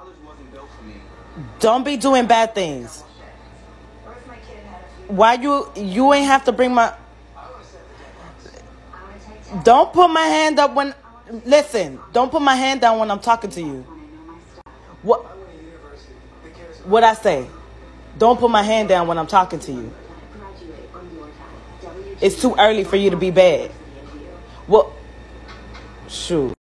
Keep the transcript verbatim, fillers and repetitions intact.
Don't be doing bad things. Why you you ain't have to bring my... Don't put my hand up when... Listen, don't put my hand down when I'm talking to you. What? What I say? Don't put my hand down when I'm talking to you. It's too early for you to be bad. Well, shoot.